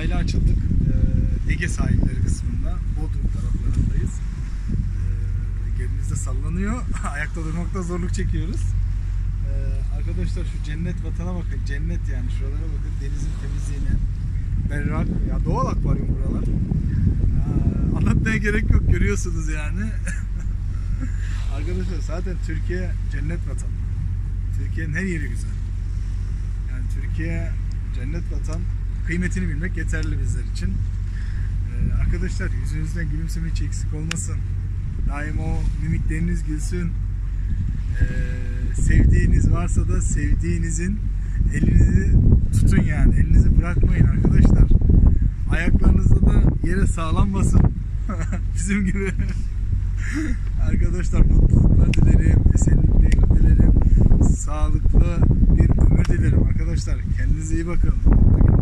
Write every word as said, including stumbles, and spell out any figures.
sahile açıldık. Ee, Ege sahilleri kısmında, Bodrum taraflarındayız. Ee, gemimiz de sallanıyor. Ayakta durmakta zorluk çekiyoruz. Ee, arkadaşlar şu cennet vatana bakın. Cennet yani, şuralara bakın. Denizin temizliğine. Berrak. Ya doğal akvaryum buralar. Aa, anlatmaya gerek yok, görüyorsunuz yani. Arkadaşlar zaten Türkiye cennet vatan. Türkiye'nin her yeri güzel. Yani Türkiye cennet vatan. Kıymetini bilmek yeterli bizler için. Ee, arkadaşlar yüzünüzden gülümseme hiç eksik olmasın. Daim o mimikleriniz gülsün. Ee, sevdiğiniz varsa da sevdiğinizin elinizi tutun yani. Elinizi bırakmayın arkadaşlar. Ayaklarınızda da yere sağlam basın. Bizim gibi. Arkadaşlar mutluluklar dilerim. Esenlikler dilerim. Sağlıklı bir ömür dilerim arkadaşlar. Kendinize iyi bakın.